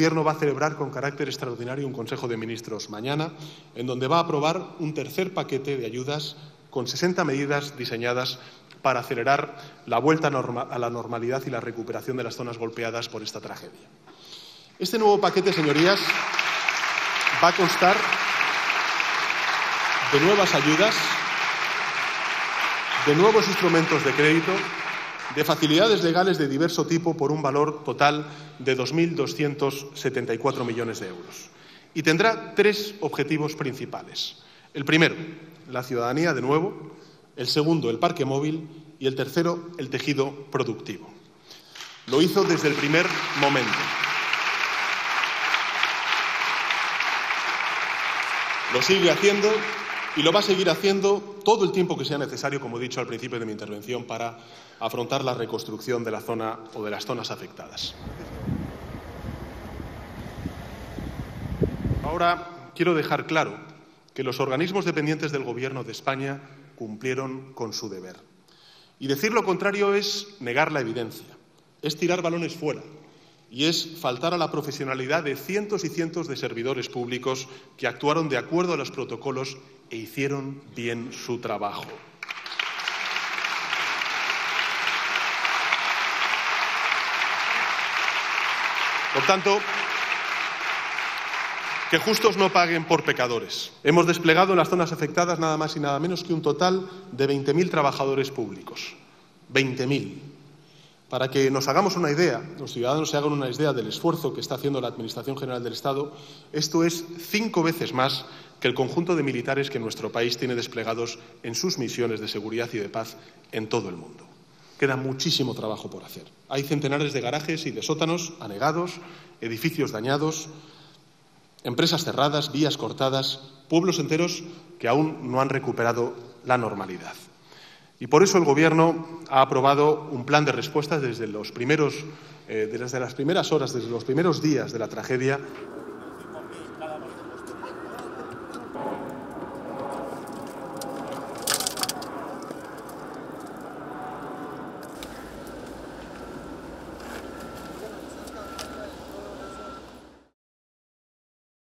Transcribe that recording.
Gobierno va a celebrar con carácter extraordinario un Consejo de Ministros mañana, en donde va a aprobar un tercer paquete de ayudas con 60 medidas diseñadas para acelerar la vuelta a la normalidad y la recuperación de las zonas golpeadas por esta tragedia. Este nuevo paquete, señorías, va a constar de nuevas ayudas, de nuevos instrumentos de crédito, de facilidades legales de diverso tipo por un valor total de 2.274 millones de euros. Y tendrá tres objetivos principales. El primero, la ciudadanía de nuevo. El segundo, el parque móvil. Y el tercero, el tejido productivo. Lo hizo desde el primer momento. Lo sigue haciendo y lo va a seguir haciendo todo el tiempo que sea necesario, como he dicho al principio de mi intervención, para afrontar la reconstrucción de la zona o de las zonas afectadas. Ahora quiero dejar claro que los organismos dependientes del Gobierno de España cumplieron con su deber. Y decir lo contrario es negar la evidencia, es tirar balones fuera y es faltar a la profesionalidad de cientos y cientos de servidores públicos que actuaron de acuerdo a los protocolos e hicieron bien su trabajo. Por tanto, que justos no paguen por pecadores. Hemos desplegado en las zonas afectadas nada más y nada menos que un total de 20.000 trabajadores públicos. 20.000. Para que nos hagamos una idea, los ciudadanos se hagan una idea del esfuerzo que está haciendo la Administración General del Estado, esto es 5 veces más que el conjunto de militares que nuestro país tiene desplegados en sus misiones de seguridad y de paz en todo el mundo. Queda muchísimo trabajo por hacer. Hay centenares de garajes y de sótanos anegados, edificios dañados, empresas cerradas, vías cortadas, pueblos enteros que aún no han recuperado la normalidad. Y por eso el Gobierno ha aprobado un plan de respuesta desde las primeras horas, desde los primeros días de la tragedia,